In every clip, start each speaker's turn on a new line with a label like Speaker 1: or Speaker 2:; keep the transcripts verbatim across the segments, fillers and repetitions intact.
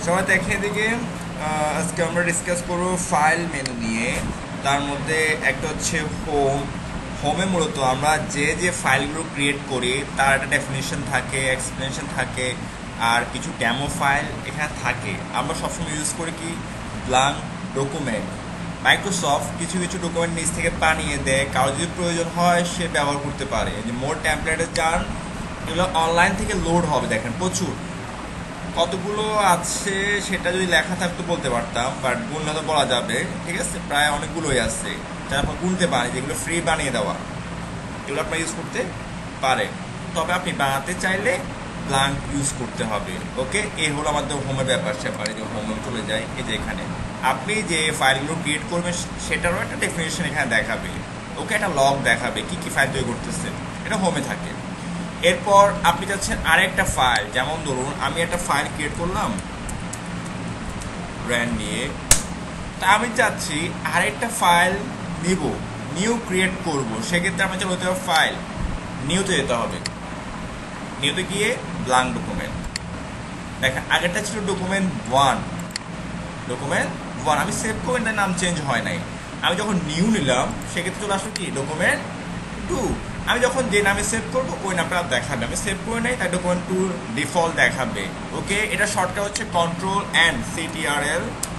Speaker 1: সবাই দেখে এদিকে আজকে আমরা ডিসকাস করব ফাইল মেনু নিয়ে। তার মধ্যে একটা হচ্ছে হোম। হোমে মূলত আমরা যে যে ফাইলগুলো ক্রিয়েট করি তার একটা ডেফিনেশন থাকে, এক্সপ্লেনেশন থাকে, আর কিছু ডেমো ফাইল এখানে থাকে। আমরা সবসময় ইউজ করি কি ব্ল্যাঙ্ক ডকুমেন্ট। মাইক্রোসফট কিছু কিছু ডকুমেন্ট নিজ থেকে বানিয়ে দেয়, কারো যদি প্রয়োজন হয় সে ব্যবহার করতে পারে। যে মোর টেমপ্লেটে যান, এগুলো অনলাইন থেকে লোড হবে, দেখেন প্রচুর কতগুলো আছে সেটা যদি লেখা থাকতো বলতে পারতাম, বাট গুণলে তো বলা যাবে, ঠিক আছে। প্রায় অনেকগুলোই আছে যারা আপনার গুনতে পারে, যেগুলো ফ্রি বানিয়ে দেওয়া, এগুলো আপনার ইউজ করতে পারে। তবে আপনি বানাতে চাইলে ব্ল্যাঙ্ক ইউজ করতে হবে। ওকে, এই হলো আমাদের হোমের ব্যাপার স্যাপার। যে হোমে চলে যায়, এই যে এখানে আপনি যে ফাইলগুলো ক্রিয়েট করবেন সেটারও একটা ডেফিনেশন এখানে দেখাবে। ওকে, একটা লগ দেখাবে কি কি ফাইল তৈরি করতেছে, এটা হোমে থাকে। এরপর আপনি চাচ্ছেন আরেকটা ফাইল, যেমন ধরুন আমি একটা ফাইল ক্রিয়েট করলাম ব্র্যান্ড নিয়ে, তা আমি চাচ্ছি আরেকটা ফাইল নিব, নিউ ক্রিয়েট করব। সেক্ষেত্রে আমি চাই হতে হবে ফাইল নিউতে যেতে হবে। নিউতে গিয়ে ব্ল্যাঙ্ক ডকুমেন্ট, দেখেন আগেরটা ছিল ডকুমেন্ট ওয়ান, ডকুমেন্ট ওয়ান আমি সেভ করে তার নাম চেঞ্জ হয় নাই। আমি যখন নিউ নিলাম সেক্ষেত্রে চলে আসলো কি ডকুমেন্ট টু। আমি যখন যে নামে সেভ করবো ওই নামটা দেখাবে। আমি সেভ করে নেই তাই ডকুমেন্ট টু ডিফল্ট দেখাবে। ওকে, এটা শর্টকাট হচ্ছে কন্ট্রোল এন্ড সিটিআরএল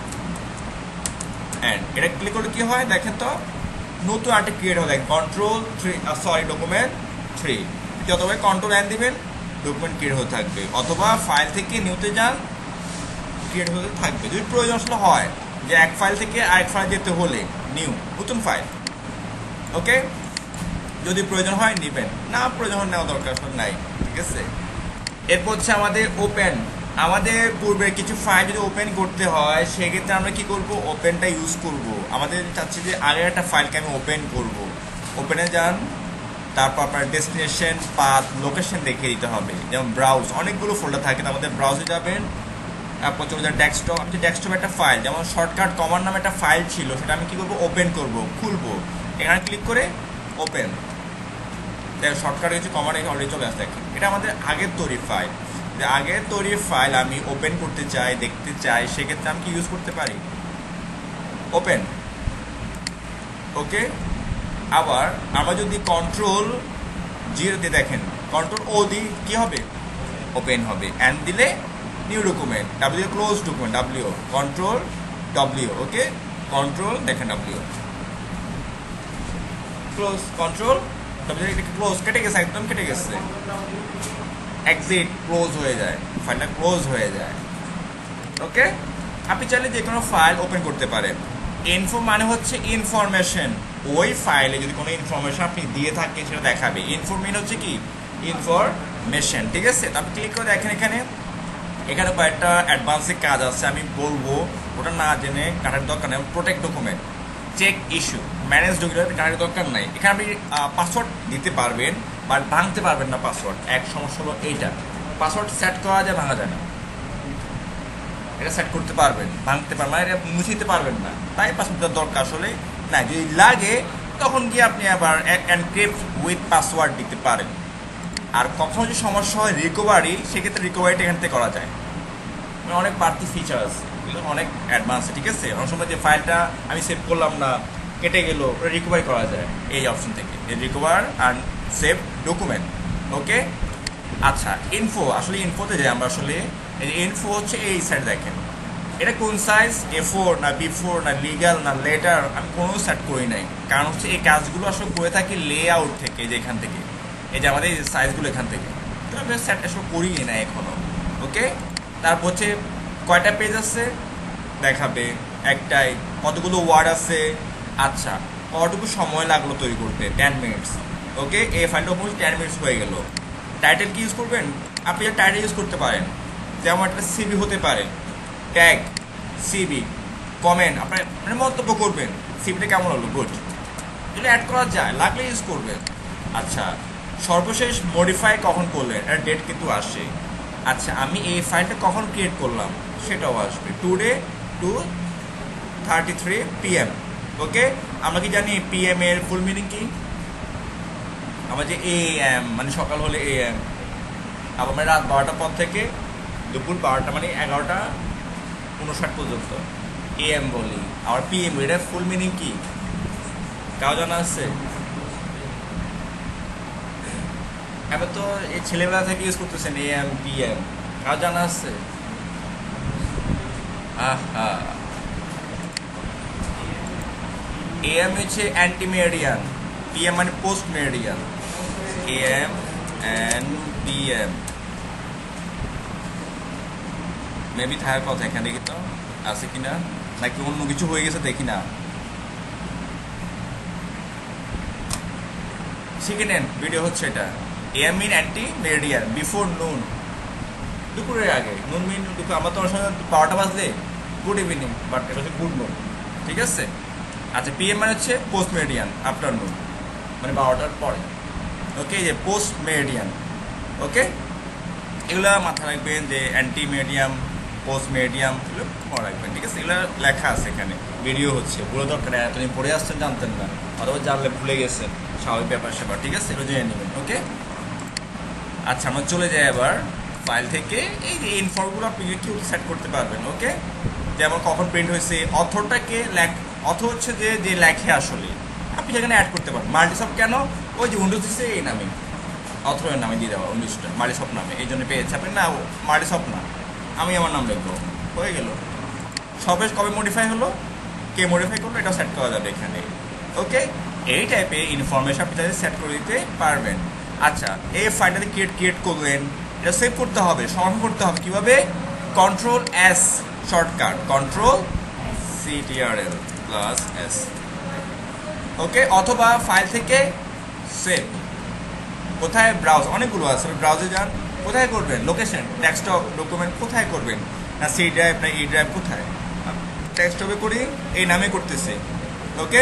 Speaker 1: এন্ড। এটা ক্লিক করলে কি হয় দেখেন তো, নতুন একটা ক্রিয়েট হবে। দেখেন control three, sorry document three. যতবে কন্ট্রোল এন দিবেন ডকুমেন্ট ক্রিয়েট হতে থাকবে, অথবা ফাইল থেকে নিউতে যান ক্রিয়েট হতে থাকবে। যদি প্রয়োজন আসলে হয় যে এক ফাইল থেকে আরেক ফাইল যেতে হলে নিউ নতুন ফাইল, ওকে, যদি প্রয়োজন হয় নেবেন, না প্রয়োজন নেওয়া দরকার নাই, ঠিক আছে। এরপর হচ্ছে আমাদের ওপেন। আমাদের পূর্বের কিছু ফাইল যদি ওপেন করতে হয় সেক্ষেত্রে আমরা কি করব, ওপেনটা ইউজ করব। আমাদের চাচ্ছি যে আগের একটা ফাইলকে আমি ওপেন করব। ওপেনে যান, তারপর আপনার ডেস্টিনেশন পাথ লোকেশন দেখিয়ে দিতে হবে। যেমন ব্রাউজ, অনেকগুলো ফোল্ডার থাকে, তার মধ্যে ব্রাউজে যাবেন, তারপর চলে যান ডেস্কটপ। আমি ডেস্কটপ একটা ফাইল, যেমন শর্টকাট কমান্ড নামে একটা ফাইল ছিল, সেটা আমি কি করবো ওপেন করব, খুলবো। এখানে ক্লিক করে ওপেন, দেখো শর্টকাট হচ্ছে কমান্ড অলরেডি চলে আসছে। দেখেন এটা আমাদের আগের তৈরি ফাইল। যে আগের তৈরি ফাইল আমি ওপেন করতে চাই, দেখতে চাই, সেক্ষেত্রে আমি কি ইউজ করতে পারি ওপেন। ওকে, আবার আমরা যদি কন্ট্রোল জিরো দিয়ে, দেখেন কন্ট্রোল ও দিই কি হবে ওপেন হবে, অ্যান্ড দিলে new document, W close document, W control W. Okay, control দেখেন ডাব্লিউ ক্লোজ, কন্ট্রোল ক্লোজ, কেটে গেছে, একদম কেটে গেছে। এক্সিট ক্লোজ হয়ে যায়, ফাইলটা ক্লোজ হয়ে যায়। ওকে, আপনি চাইলে যে কোনো ফাইল ওপেন করতে পারেন। ইনফো মানে হচ্ছে ইনফরমেশন, ওই ফাইলে যদি কোনো ইনফরমেশন আপনি দিয়ে থাকেন সেটা দেখাবে। ইনফো মিন হচ্ছে কি ইনফরমেশন, ঠিক আছে। আপনি ক্লিক করে দেখেন এখানে এখানে কয়েকটা অ্যাডভান্সিক কাজ আছে, আমি বলবো ওটা না জেনে কাটার দরকার নেই। Protect document, check issue, manage document কাটার দরকার নাই। এখানে আপনি পাসওয়ার্ড দিতে পারবেন বা ভাঙতে পারবেন না পাসওয়ার্ড। এক সমস্যা হলো এইটা, পাসওয়ার্ড সেট করা যায়, ভাঙা যায় না। এটা সেট করতে পারবেন, ভাঙতে পারবেন, মানে এটা মুছিতে পারবেন না, তাই পাসওয়ার্ডের দরকার আসলে না। যদি লাগে তখন গিয়ে আপনি আবার এনক্রিপ্ট উইথ পাসওয়ার্ড দিতে পারেন। আর কখনো যদি সমস্যা হয় রিকভারি, সেক্ষেত্রে রিকভারিটা এখান থেকে করা যায়। মানে অনেক বাড়তি ফিচার আছে, এগুলো অনেক অ্যাডভান্স, ঠিক আছে। অনেক সময় যে ফাইলটা আমি সেভ করলাম না, কেটে গেল, ওটা রিকভারি করা যায় এই অপশন থেকে, recover and save document. Okay, আচ্ছা ইনফো, আসলে ইনফোতে যাই আমরা। আসলে এই ইনফো হচ্ছে এই সাইড, দেখেন এটা কোন সাইজ, এ ফোর না বি ফোর না লিগাল না লেটার, আমি কোনো সেট করি নাই। কারণ হচ্ছে এই কাজগুলো আসলে করে থাকি লে আউট থেকে, যে এখান থেকে, এই যে আমাদের এই সাইজগুলো এখান থেকে, তো আমি সেট আসলে করিই না এখনো। ওকে, তারপর হচ্ছে কয়টা পেজ আছে দেখাবে, একটাই, কতগুলো ওয়ার্ড আছে, আচ্ছা কতটুকু সময় লাগলো তৈরি করতে, টেন মিনিটস। ওকে, এই ফাইলটা ওপর টেন মিনিটস হয়ে গেল। টাইটেল কি ইউজ করবেন, আপনি টাইটেল ইউজ করতে পারেন, যেমন একটা সিবি হতে পারে, ট্যাগ সিবি, কমেন্ট, আপনার মানে মন্তব্য করবেন সিবিটা কেমন হলো, গুড, এগুলো অ্যাড করা যায়, লাগলে ইউজ করবেন। আচ্ছা সর্বশেষ মডিফাই কখন করলেন, এর ডেট কিন্তু আসে। আচ্ছা আমি এই ফাইলটা কখন ক্রিয়েট করলাম সেটাও আসবে, today two thirty three PM. Okay, আমরা কি জানি পিএম এর ফুল মিনিং কি, আমার যে এ এম মানে সকাল হলে এ এম, আবার মানে রাত বারোটার পর থেকে দুপুর বারোটা মানে এগারোটা উনষাট পর্যন্ত এএম বলি আর পিএম এটা ফুল মিনিং কি কাউ জানা আছে? এবার তো এই ছেলেবেলা থেকে ইউজ করতেছেন এএম পিএম, কাউ জানা আছে? আহা, এএম হচ্ছে অ্যান্টি মেরিডিয়ান, পিএম মানে post meridiem. AM and PM maybe থাকার কথা এখানে, দেখি তো আছে কিনা, নাকি অন্য কিছু হয়ে গেছে দেখি না। শিখে নেন, ভিডিও হচ্ছে এটা। AM mean ante meridiem, before noon, দুপুরের আগে। নুন মিন দুপুর, আমার তোমার সঙ্গে বারোটা বাজলে গুড ইভিনিং, বাট এটা হচ্ছে গুড নুন, ঠিক আছে? আচ্ছা, পিএম মানে হচ্ছে পোস্ট মেরিডিয়ান, আফটার নুন মানে বারোটার পরে। ওকে, যে পোস্ট মেরিডিয়ান, ওকে, এগুলো মাথায় রাখবেন যে অ্যান্টি মেরিডিয়াম, পোস্ট মেরিডিয়াম, এগুলো মনে রাখবেন, ঠিক আছে? এগুলো লেখা আছে এখানে, ভিডিও হচ্ছে, পুরো দরকার এতদিন পড়ে আসছেন জানতেন না, অথবা জানলে ভুলে গেছেন, স্বাভাবিক ব্যাপার স্যাপার, ঠিক আছে? এগুলো জেনে নেবেন, ওকে? আচ্ছা, আমরা চলে যাই এবার ফাইল থেকে। এই যে ইনফর্মগুলো আপনি কেউ সেট করতে পারবেন, ওকে? যেমন কখন প্রিন্ট হয়েছে, অথরটাকে লেখ, অথ হচ্ছে যে যে লেখে আসলে, আপনি সেখানে অ্যাড করতে পারেন। মাল্টিসফট কেন? ওই যে উইন্ডোজ দিচ্ছে এই নামে, অথরের নামে দিয়ে দেওয়া, উইন্ডোজটা মাল্টিসফট নামে, এই জন্য পেয়েছে আপনি। না, মাল্টিসফট না, আমি আমার নাম লিখবো, হয়ে গেল। সবে কবে মডিফাই হলো, কে মডিফাই করলো, এটাও সেট করা যাবে এখানে, ওকে? এই টাইপের ইনফরমেশন আপনি তাদের সেট করে দিতে পারবেন। আচ্ছা, এই ফাইলটাতে ক্রিয়েট ক্রিয়েট করলেন, এটা সেভ করতে হবে, সংরক্ষণ করতে হবে কীভাবে? Control S shortcut, control CTRL plus S, okay? অথবা ফাইল থেকে সেভ, কোথায় ব্রাউজ, অনেকগুলো আছে, ব্রাউজে যান, কোথায় করবেন? লোকেশন, ডেস্কটপ, ডকুমেন্ট, কোথায় করবেন? না সি ড্রাইভ না ই ড্রাইভ, কোথায়? ডেস্কটপে করি, এই নামে করতেছে, ওকে?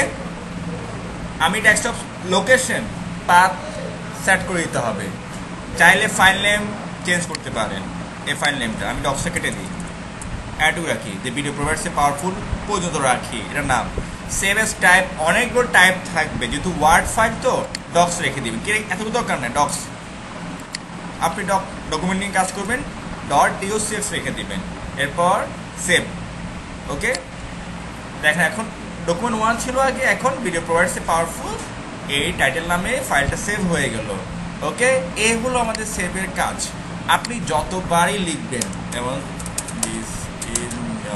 Speaker 1: আমি ডেস্কটপ লোকেশন পাথ সেট করে দিতে হবে। চাইলে ফাইল নেম চেঞ্জ করতে পারেন, এই ফাইল নেমটা আমি ডক্সে কেটে দিই, অ্যাডও রাখি, যে ভিডিও প্রোভাইডসে পাওয়ারফুল পর্যন্ত রাখি, এটার নাম। সেভ এস টাইপ, অনেকগুলো টাইপ থাকবে, যেহেতু ওয়ার্ড ফাইল তো ডক্স রেখে দিবেন, কে এতটুকু দরকার নেই, ডক্স আপনি ডক ডকুমেন্ট নিয়ে কাজ করবেন, ডট ডিওসিএক্স রেখে দিবেন, এরপর সেভ, ওকে? দেখেন এখন ডকুমেন্ট ওয়ান ছিল আগে, এখন ভিডিও প্রোভাইডসে পাওয়ারফুল এই টাইটেল নামে ফাইলটা সেভ হয়ে গেল, ওকে? এই হলো আমাদের সেভের কাজ। আপনি যতবারই লিখবেন, যেমন this is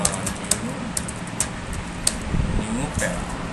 Speaker 1: new pad,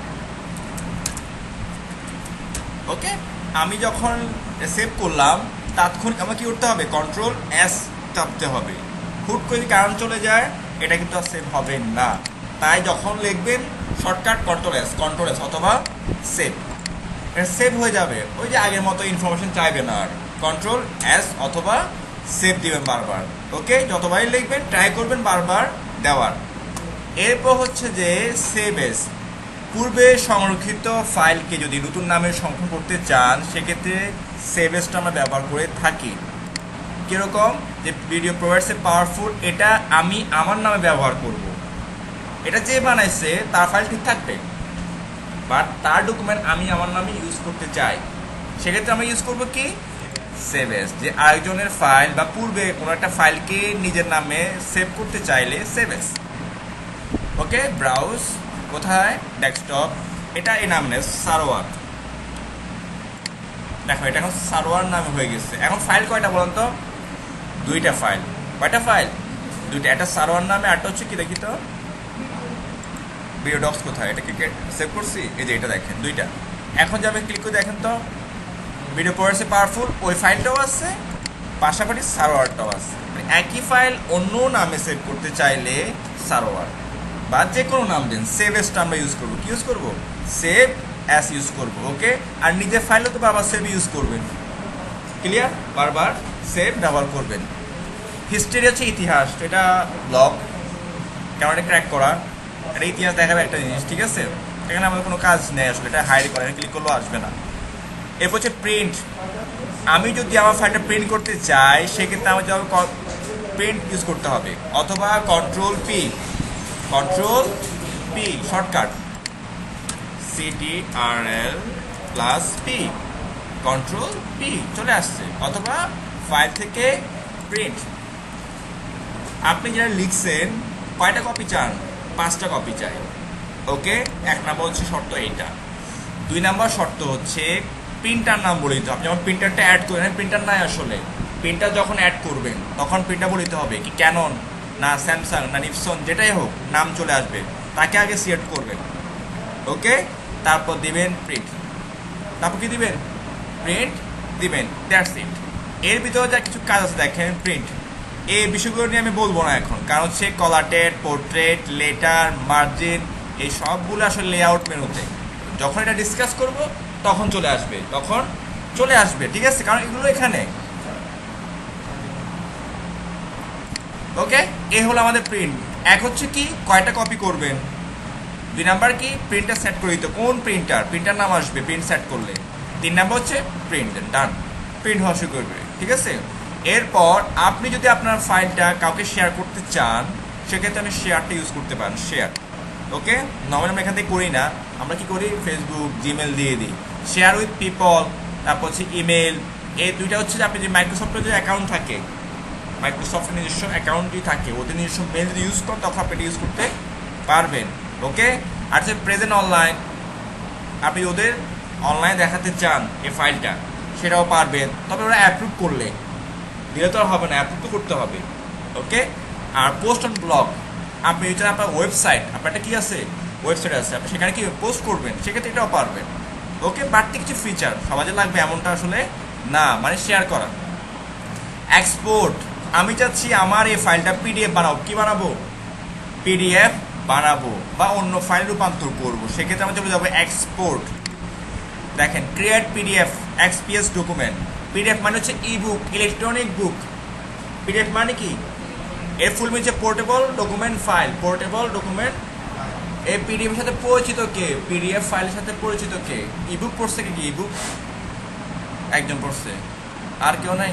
Speaker 1: okay? আমি যখন সেভ করলাম তাৎক্ষণিক আমার কি করতে হবে? কন্ট্রোল এস চাপতে হবে। হুট করে যদি কারণ চলে যায়, এটা কিন্তু আর সেভ হবে না। তাই যখন লিখবেন shortcut control S, control S অথবা সেভ, এটা সেভ হয়ে যাবে। ওই যে আগের মতো ইনফরমেশন চাইবে না আর, কন্ট্রোল এস অথবা সেভ দিবেন বারবার, ওকে? যতবারই লিখবেন ট্রাই করবেন বারবার দেওয়ার। এরপর হচ্ছে যে সেভ এস, পূর্বে সংরক্ষিত ফাইলকে যদি নতুন নামে সংরক্ষণ করতে চান, সেক্ষেত্রে সেভ এসটা আমরা ব্যবহার করে থাকি। কীরকম? যে ভিডিও প্রোভাইডসে পাওয়ারফুল, এটা আমি আমার নামে ব্যবহার করব, এটা যে বানাইছে তার ফাইল ঠিক থাকবে, বাট তার ডকুমেন্ট আমি আমার নামে ইউজ করতে চাই, সেক্ষেত্রে আমি ইউজ করবো কি? Save as. যে আরেকজনের ফাইল বা পূর্বে কোনো একটা ফাইলকে নিজের নামে সেভ করতে চাইলে সেভ এস, ওকে? ব্রাউজ, কোথায়? ডেস্কটপ, এটা এই নাম নেই সারোয়ার, দেখো এটা এখন সারোয়ার নামে হয়ে গেছে। এখন ফাইল কয়টা বলেন তো? দুইটা ফাইল। কয়টা ফাইল? দুইটা, একটা সারোয়ার নামে, আরটা হচ্ছে কি দেখি তো, ভিডিও ডক্স কোথায়, এটাকে সেভ করছি, এই যে এটা দেখেন দুইটা। এখন যাবে ক্লিক করে দেখেন তো, ভিডিও প্রোভাইডসে পাওয়ারফুল ওই ফাইলটাও আছে, পাশাপাশি সারোয়ারটাও আছে। মানে একই ফাইল অন্য নামে সেভ করতে চাইলে সারোয়ার বা যে কোনো নাম দেন, সেভ এসটা আমরা ইউজ করবো। কি ইউজ করবো? সেভ অ্যাস ইউজ করবো, ওকে? আর নিজের ফাইলও তো বারবার সেভ ইউজ করবেন, ক্লিয়ার? বারবার সেভ ব্যবহার করবেন। হিস্ট্রি হচ্ছে ইতিহাস, এটা ব্লগ ক্যামেরা ক্র্যাক করা, এটা ইতিহাস দেখাবে একটা জিনিস, ঠিক আছে? এখানে আমাদের কোনো কাজ নেই আসলে, এটা হাইড করে ক্লিক করলেও আসবে না। এরপর হচ্ছে প্রিন্ট, আমি যদি আমার ফাইলটা প্রিন্ট করতে চাই, সেক্ষেত্রে আমাকে প্রিন্ট ইউজ করতে হবে, অথবা control P, control P shortcut, CTRL plus P, control P চলে আসছে, অথবা ফাইল থেকে প্রিন্ট। আপনি যারা লিখছেন কয়টা কপি চান? পাঁচটা কপি চাই। ওকে, এক নাম্বার হচ্ছে শর্ত এইটা। দুই নাম্বার শর্ত হচ্ছে প্রিন্টার নাম বলে দিতে হবে। আপনি যখন প্রিন্টারটা অ্যাড করবেন, প্রিন্টার নাই আসলে, প্রিন্টার যখন অ্যাড করবেন তখন প্রিন্টার বলে দিতে হবে কি ক্যানন না স্যামসাং না নিপসন, যেটাই হোক নাম চলে আসবে, তাকে আগে সিলেক্ট করবেন। ওকে, তারপর দিবেন প্রিন্ট, তারপর কি দিবেন? প্রিন্ট দিবেন, দ্যাটস ইট। এর ভিতরে যা কিছু কাজ আছে দেখেন, প্রিন্ট, এই বিষয়গুলো নিয়ে আমি বলবো না এখন, কারণ হচ্ছে কলাটেড, পোর্ট্রেট, লেটার, মার্জিন, এই সবগুলো আসলে লেআউট মেনুতে যখন এটা ডিসকাস করব তখন চলে আসবে, তখন চলে আসবে, ঠিক আছে? কারণ এগুলো এখানে। ওকে, এ হলো আমাদের প্রিন্ট। এক হচ্ছে কি কয়টা কপি করবেন, দুই নাম্বার কি প্রিন্টার সেট করে দিতে, কোন প্রিন্টার, প্রিন্টার নাম আসবে প্রিন্ট সেট করলে, তিন নাম্বার হচ্ছে প্রিন্ট, দেন ডান, প্রিন্ট হওয়া শুরু করবে, ঠিক আছে? এরপর আপনি যদি আপনার ফাইলটা কাউকে শেয়ার করতে চান, সেক্ষেত্রে আমি শেয়ারটা ইউজ করতে পারেন, শেয়ার। ওকে, নর্মালি আমরা এখান থেকে করি না, আমরা কি করি ফেসবুক, জিমেল দিয়ে দিই, শেয়ার উইথ পিপল, তারপর হচ্ছে ইমেল। এই দুইটা হচ্ছে যে আপনি যে মাইক্রোসফটের যে অ্যাকাউন্ট থাকে, মাইক্রোসফটের নিজস্ব অ্যাকাউন্টই থাকে, ওদের নিজস্ব মেল যদি ইউজ করেন তখন আপনি এটা ইউজ করতে পারবেন। ওকে, আর যে প্রেজেন্ট অনলাইন, আপনি ওদের অনলাইনে দেখাতে চান এই ফাইলটা, সেটাও পারবেন, তবে ওরা অ্যাপ্রুভ করলে, দিলে তো আর হবে না, অ্যাপ্রুভ তো করতে হবে। ওকে, আর পোস্ট অন ব্লগ, আপনি এটা আপনার ওয়েবসাইট, আপনার একটা কী আছে, ওয়েবসাইট আছে, আপনি সেখানে কি পোস্ট করবেন, সেক্ষেত্রে এটাও পারবেন। ওকে, বাড়তি কিছু ফিচার সমাজে লাগবে এমনটা আসলে না, মানে শেয়ার করা। এক্সপোর্ট, আমি চাচ্ছি আমার এই ফাইলটা পিডিএফ বানাবো, কি বানাবো? পিডিএফ বানাবো বা অন্য ফাইল রূপান্তর করবো, সেক্ষেত্রে আমরা চলে যাবো এক্সপোর্ট। দেখেন, create PDF XPS document, PDF মানে হচ্ছে ই বুক, ইলেকট্রনিক বুক। পিডিএফ মানে কি? এর full means portable document file, portable document. এই পিডিএফ এর সাথে পরিচিত কে? পিডিএফ ফাইলের সাথে পরিচিত কে? ইবুক পড়ছে কি? ইবুক একজন পড়ছে, আর কেউ নাই?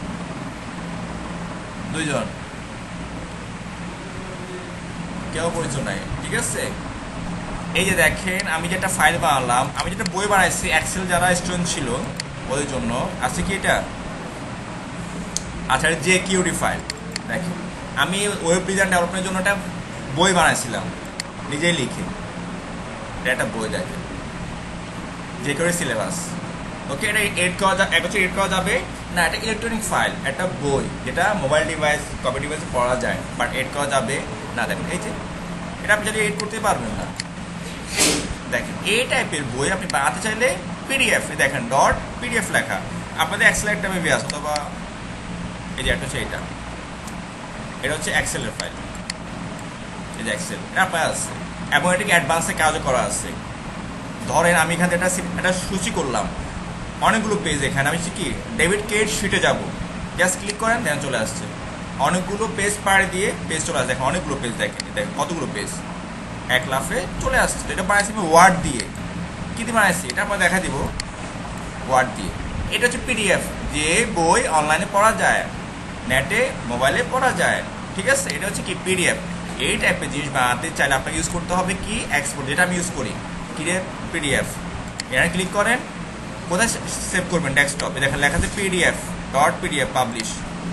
Speaker 1: দুইজন, কেউ পরিচয় নাই, ঠিক আছে? এই যে দেখেন, আমি যেটা ফাইল বানালাম, আমি যেটা বই বানাইছি এক্সেল যারা স্টুডেন্ট ছিল ওদের জন্য, আছে কি এটা? আচ্ছা, যে কিউডি ফাইল। দেখেন, আমি ওয়েব ডিজাইন ডেভেলপমেন্টের জন্য একটা বই বানাইছিলাম, নিজেই লিখে, এটা একটা বই, দেখেন যে কিউডি সিলেবাস। ওকে, এটা এড করা যাবে, এক হচ্ছে এড করা যাবে না, এটা ইলেকট্রনিক ফাইল, একটা বই যেটা মোবাইল ডিভাইস, কম্পিউটার ডিভাইসে পড়া যায়, বাট এড করা যাবে না। দেখেন এই যে, এটা আপনি যদি এড করতে পারবেন না। দেখেন, এই টাইপের বই আপনি বানাতে চাইলে পিডিএফ, দেখেন ডট পিডিএফ লেখা, আপনাদের এক্সেল একটা মেবি আছে, অথবা এই যে একটা হচ্ছে এটা, এটা হচ্ছে এক্সেলের ফাইল, এই যে এক্সেল, এটা আপনার আছে, এবং এটাকে অ্যাডভান্সে কাজও করা আছে। ধরেন আমি এখানে একটা একটা সূচি করলাম, অনেকগুলো পেজ, এখানে আমি কি ডেবিট ক্রেডিট শিটে যাব, জাস্ট ক্লিক করেন, দেন চলে আসছে, অনেকগুলো পেজ পাড়ে দিয়ে পেজ চলে আসছে। দেখেন অনেকগুলো পেজ, দেখেন দেখেন কতগুলো পেজ এক লাফে চলে আসছে। এটা বানাইছি আমি ওয়ার্ড দিয়ে, কী দিয়ে বানাইছি এটা আমরা দেখা দিব, ওয়ার্ড দিয়ে। এটা হচ্ছে পিডিএফ, যে বই অনলাইনে পড়া যায়, নেটে মোবাইলে পড়া যায়, ঠিক আছে? এটা হচ্ছে কি পিডিএফ। এই টাইপের জিনিস বানাতে চাইলে আপনাকে ইউজ করতে হবে কি এক্সপোর্ট, যেটা আমি ইউজ করি, কি রে পিডিএফ। এখানে ক্লিক করেন, কোথায় সেভ করবেন? ডেস্কটপে। দেখেন লেখা আছে পিডিএফ ডট পিডিএফ পাবলিশ,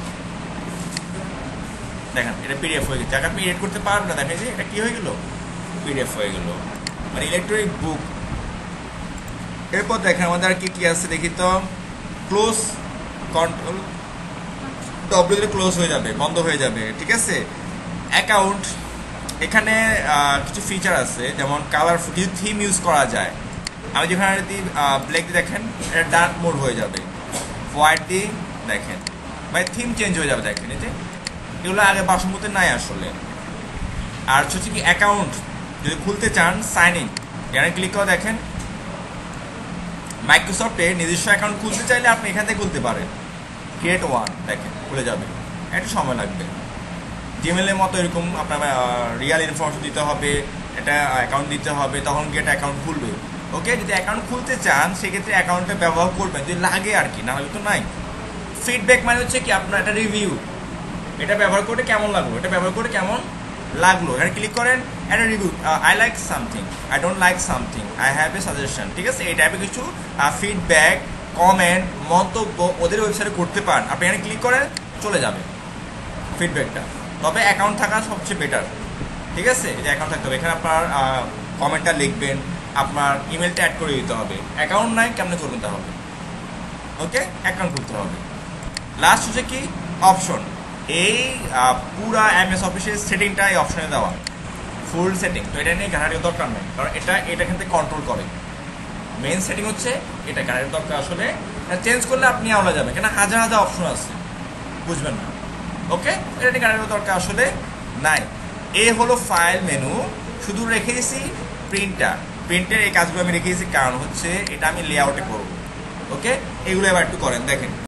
Speaker 1: দেখেন এটা পিডিএফ হয়ে গেছে, যাকে আপনি এড করতে পারবেন না। দেখেন যে এটা কি হয়ে গেল, পিডিএফ হয়ে গেল, মানে ইলেকট্রনিক বুক। এরপর দেখেন আমাদের আর কি কি আছে দেখি তো, ক্লোজ, কন্ট্রোল ডব্লিউ দিলে ক্লোজ হয়ে যাবে, বন্ধ হয়ে যাবে, ঠিক আছে? অ্যাকাউন্ট, এখানে কিছু ফিচার আছে, যেমন কালারফুল, কিছু থিম ইউজ করা যায়। আমি যেখানে যদি ব্ল্যাক দিয়ে দেখেন, এটা ডার্ক মোড হয়ে যাবে, হোয়াইট দিয়ে দেখেন ভাই থিম চেঞ্জ হয়ে যাবে। দেখেন এই যে এগুলো আগে বাসমতে নাই আসলে। আর হচ্ছে কি অ্যাকাউন্ট যদি খুলতে চান, সাইন ইন, এখানে ক্লিক করে দেখেন মাইক্রোসফটে নিজস্ব অ্যাকাউন্ট খুলতে চাইলে আপনি এখান থেকে খুলতে পারেন, ক্রিয়েট ওয়ান, দেখেন খুলে যাবে, একটু সময় লাগবে। জিমেলের মতো এরকম আপনার রিয়াল ইনফরমেশন দিতে হবে, এটা অ্যাকাউন্ট দিতে হবে, তখন গিয়ে একটা অ্যাকাউন্ট খুলবে। ওকে, যদি অ্যাকাউন্ট খুলতে চান সেক্ষেত্রে অ্যাকাউন্টটা ব্যবহার করবেন, যদি লাগে আর কি, না হলে তো নাই। ফিডব্যাক মানে হচ্ছে কি আপনার একটা রিভিউ, এটা ব্যবহার করে কেমন লাগলো, এটা ব্যবহার করে কেমন লাগলো, এখানে ক্লিক করেন, একটা review, I like something, I don't like something, I have a suggestion, ঠিক আছে? এই টাইপের কিছু ফিডব্যাক, কমেন্ট, মন্তব্য ওদের ওয়েবসাইটে করতে পারেন। আপনি এখানে ক্লিক করেন, চলে যাবে ফিডব্যাকটা। তবে অ্যাকাউন্ট থাকা সবচেয়ে বেটার, ঠিক আছে, এই যে অ্যাকাউন্ট থাকতে হবে, এখানে আপনার কমেন্টটা লিখবেন, আপনার ইমেলটা অ্যাড করে দিতে হবে। অ্যাকাউন্ট নাই কেমনে করবেন তাহলে? ওকে, অ্যাকাউন্ট খুলতে হবে। লাস্ট হচ্ছে কি অপশন, এই পুরা এমএস অফিসের সেটিংটা এই অপশনে দেওয়া, ফুল সেটিং। তো এটা নিয়ে ঘাটাঘাটির দরকার নেই, কারণ এটা এটা কিন্তু কন্ট্রোল করে। মেইন সেটিং হচ্ছে এটা, ঘাটাঘাটির দরকার আসলে চেঞ্জ করলে আপনি আওলা যাবে, কেন হাজার হাজার অপশন আছে, বুঝবেন না। ওকে, এটা নিয়ে ঘাটাঘাটির দরকার আসলে নাই। এ হলো ফাইল মেনু, শুধু রেখে দিয়েছি প্রিন্টার। প্রিন্টের এই কাজগুলো আমি রেখে দিয়েছি কারণ হচ্ছে এটা আমি লেআউটে করবো। ওকে, এগুলো এবার একটু করেন, দেখেন।